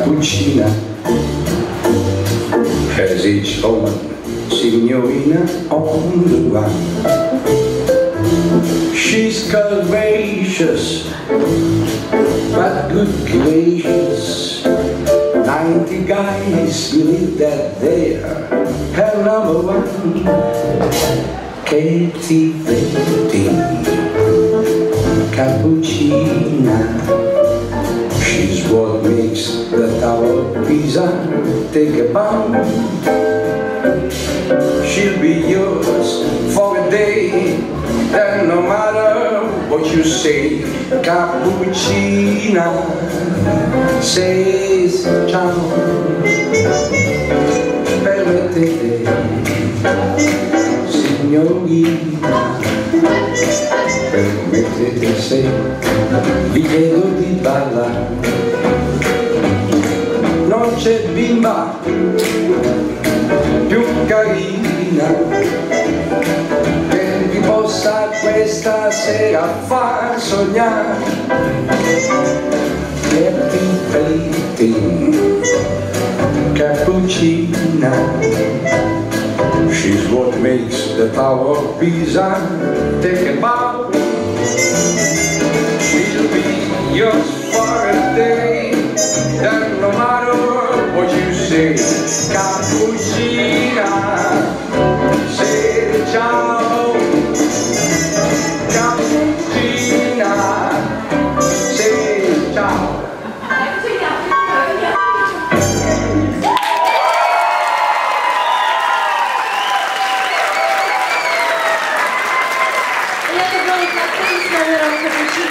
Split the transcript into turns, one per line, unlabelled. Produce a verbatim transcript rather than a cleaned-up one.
Cappuccina has its own signorina on the run. She's curvaceous, but good gracious, ninety guys believe that they're her number one. Captivating Cappuccina, she's what makes the tower pizza take a bound. She'll be yours for a day, and no matter what you say, Cappuccina says ciao. Permettete, signorina, permettete se vi chiedo di ballare. Non c'è bimba più carina che vi possa questa sera far sognare. Captivating Cappuccina, she's what makes the Tower of Pisa take a bow. She'll be yours for a day, and no matter what you say, Cappuccina, say ciao. Cappuccina, say ciao.
E io che voglio fare, cappuccino.